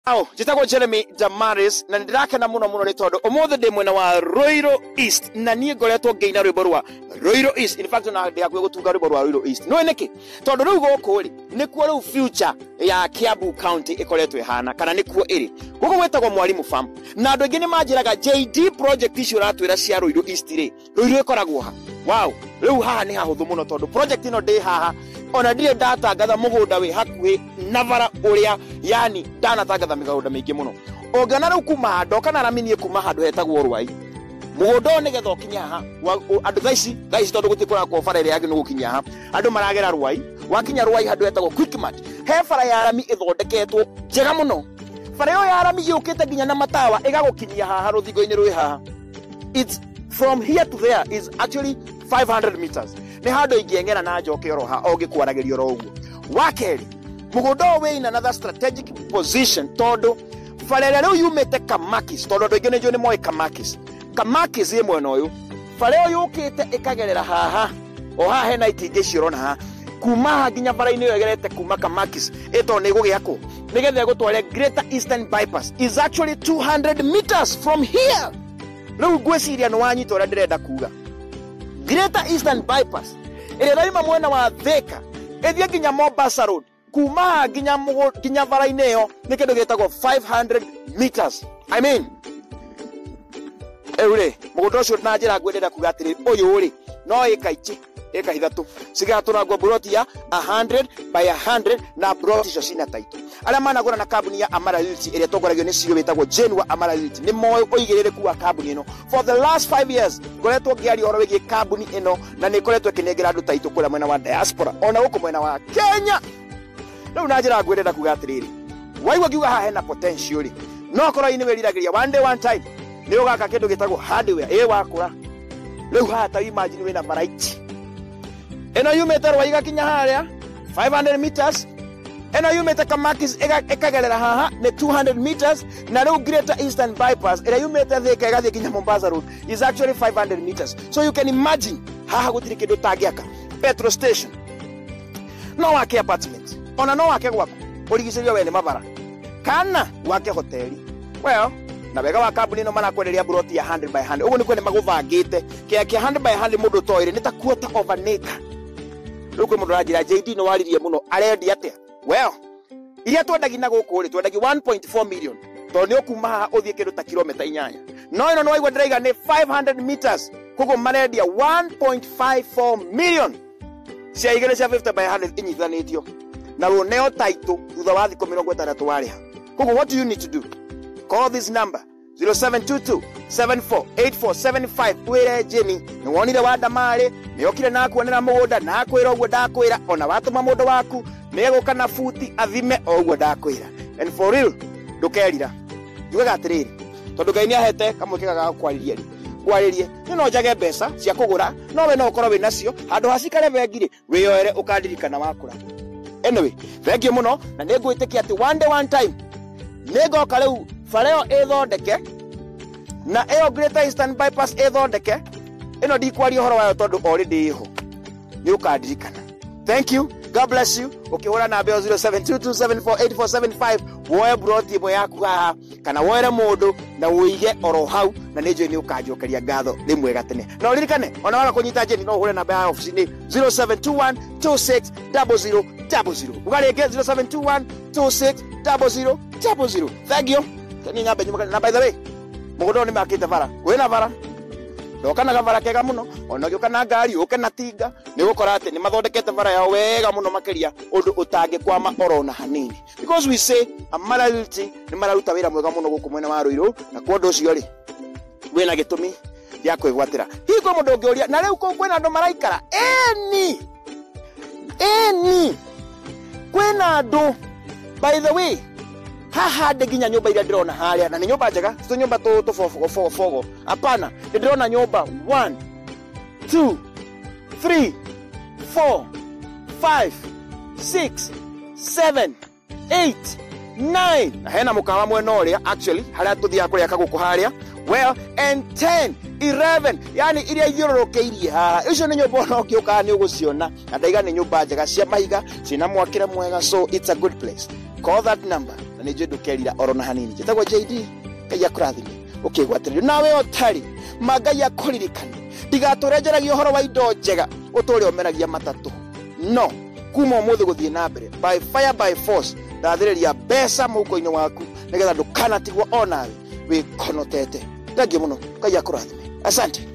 Jitagwo Jeremy Damaris na ndirakena muno ni tondu omothe ndi mwena wa Roiro East na nie ngoretwo ngeina rwimbo rwa Roiro East. In fact na ndi akwe gutunga rwimbo rwa Roiro East no niki tondu riu goku ri nikuo riu future ya Kiambu County ikoretwo ihana kana nikuo iri guku gwetagwo Mwalimu Farm na andu ingi ni manjiraga JD project icio ratwira cia Roiro East ri Roiro ikoragwo ha. Wow, riu haha ni hahuthu muno tondu project ino ndi haha ona ndire ndatangatha mugunda wi hakuhi navara uria yani ndanatangatha migunda mingi muno ogana riu kuma hando kana raminie kuma hando hetagwo Rwai mugunda ni getha ukinya haha andu thaici tondu gutikura ko bara ria aginu gukinya haha andu maragera Rwai wakinya Rwai hando hetagwo Quickmart he bara ya rami ithondeketwo njega muno bara yo ya rami yukite ginya na matawa igagukinyia haha ruthingo-ini rwi haha. It's from here to there is actually 500 meters. Ni hado igiengera na njoke roha ogikwaragĩrio ro uguo. Wakeri mugunda we in another strategic position todo farere riu yumete Kamakis todo ndo igene jo ni moe Kamakis ye mwena uyu farere yukite ikagerera haha o haha hena itinge cirona haha kuma ginya bara-ini yo egerete kuma Kamakis eto ni gugiako nigethe gutware Greater Eastern Bypass is actually 200 meters from here. Riu gweciria no wanyita ora ndirenda kuga Greater Eastern Bypass ile raima mwena wa Thika ethia ginya Mombasa Road kuma ginya bara-ini yo ni kindu gitagwo 500 meters. I mean eure mugunda ucio na njira ngwendera kuga atiri uyu ri no ikaichi eka ithatu cigaturagwo buroti ya 100 by 100 na buroti icio cina taito aria managura na kambuni ya Amara Realty iria tongoragio ni cio bitagwo Jenua Amara Realty ni moyo oigiririku wa kambuni ino for the last 5 years ngoretwo ngiari oro wigi kambuni ino na ni koretwo kinengera andu taito kula mwena wa diaspora ona guku mwena wa Kenya. Riu na njira ngwendera kuga atiriri waigwa ngiuga haha hena potential ri no korwo ini wiriragiria one day one time ni ugaka kindu gitagwo hardware wakura riu haha ta imagine wina variety eno yumete Rwai gakinya haria 500 meters eno yumete Kamakis ekagerera haha ne 200 meters na riu Greater Eastern Bypass ira yumete Thika igathie kinya Mombasa Road is actually 500 meters. So you can imagine haha gutiri kindu tangiaka petrol station no wake apartment ona no wake gwako urigicirio we ni mabara kana wake hoteli. Well na wega wa kambuni no marakwenderia buroti ya 100 by 100 uguo ni kwene maguvangite kia 100 by 100 mundu toire ni ta quarter of an acre. Ruko mundu rajira JD no waririe muno arendi atia. Well iria twendagi na guku ri twendagi 1.4 million to ni okuma haha uthie kindu ta kilomita 8 no ino no waigwa ndiraiga ni 500 meters kugo marendia 1.54 million cia igere cia 50 by 100 inyithanitio na runeo taito thutha wa thiko 60 wariha. Kugo what do you need to do? Call this number 0722-748475 wire Jenny ni wonire wa Damari ni okire na kuonera mugunda na kwira uguo ndakwira ona watuma mundu waku ni eguka na futi athime uguo ndakwira and for real ndukerira njugaga atiriri tondu Ngai ni ahete kamwikega ga kwariria ri kwaririe ni no njage mbeca cia kugura no we no ukorwo we nacio handu hacikare bengire wiyoere ukandirikana wakura. Anyway thank you muno na ni ngwitikia ati one day one time negoka riu fareo ethondeke na eo Greater Eastern Bypass ethondeke ino ndikwari horo wayo tondu already iho ni ukandirikana. Thank you, God bless you. Ukihura na beo 0722748475 woe broti mo yaku haha kana woere mundu na uige oro hau na nejo ni ukanjokeria ngatho rimwe gatene na uririkane ona waga kunyita Jenny no hure namba ya office ni 0721260000 ugareke 0721260000. Thank you. Tani nyambe nyuma na by the way mugunda ni makite bara wena bara ndokana gavara kega muno ona gyoka na ngari uke na tinga ni gukora ati ni mathondekete bara yao wega muno makiria undu utange kwama orona hanini because we say Amara Realty ni mararuta wira mwega muno guku mwena wa Ruiru na kwa ndu ucio ri wina gitumi ya kwigwatira hiko mundu ngioria na riu kwena andu maraikara eni kwena andu by the way haha ndeginya nyumba iria ndirona haria na ni nyumba njega sto nyumba to fogo hapana ndirona nyumba 1 2 3 4 5 6 7 8 9 na hena mukawa mwena uria actually haria tuthia kuria kaguku haria well and 10 11 yani iria igirorokeirie haha icio ni nyumba no kiuka ni uguciona na ndaiga ni nyumba njega cia mahiga cina mwakire mwega so it's a good place. Call that number na nĩ njũĩ ndũkerira oro na hanini. Njĩtagwo JD, Ngai akũrathime ũkĩgwatĩrĩrio. Nawe ũtarĩ, ma Ngai akũririkane. Ndigatũre njaragia ũhoro wa indo njega ũtũre ũmeragia matatũ. No, kuma ũmũthĩ gũthiĩ na mbere, by fire by force, ndathĩrĩria mbeca mũhuko-inĩ waku nĩgetha ndũkanatigwo onawe wĩkonotete. Thengiũ mũno, Ngai akũrathime. Asante.